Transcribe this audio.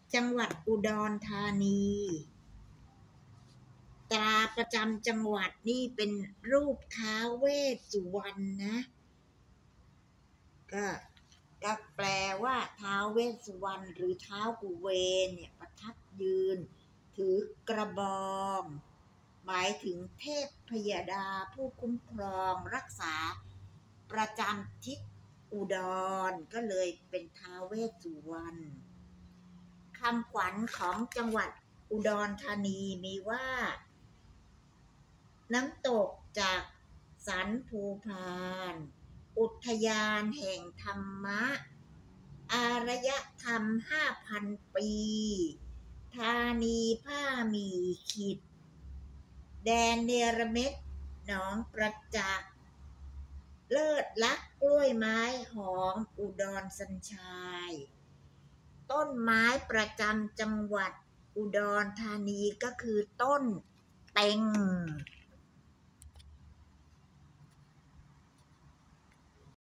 จังหวัดอุดรธานีตราประจำจังหวัดนี่เป็นรูปท้าวเวสสุวรรณนะก็ก็แปลว่าท้าวเวสสุวรรณหรือท้าวกุเวนเนี่ยประทับยืนถือกระบองหมายถึงเทพพยดาผู้คุ้มครองรักษาประจำทิศอุดรก็เลยเป็นท้าวเวสสุวรรณคำขวัญของจังหวัดอุดรธานีมีว่าน้ำตกจากสันภูพานอุทยานแห่งธรรมะอารยธรรม 5,000 ปีธานีผ้าหมี่ขิดแดนเนรเม็ดหนองประจักษ์เลิศลักกล้วยไม้หอมอุดรสัญชัยต้นไม้ประจำจังหวัดอุดรธานีก็คือต้นเต็ง